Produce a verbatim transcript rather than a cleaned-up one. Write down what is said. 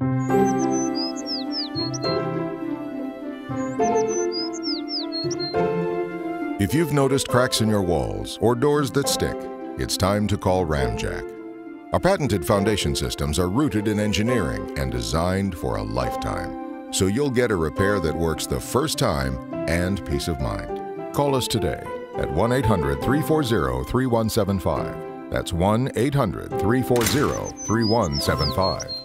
If you've noticed cracks in your walls or doors that stick, it's time to call Ramjack. Our patented foundation systems are rooted in engineering and designed for a lifetime, so you'll get a repair that works the first time and peace of mind. Call us today at one eight hundred, three four zero, three one seven five. That's one eight hundred, three four zero, three one seven five.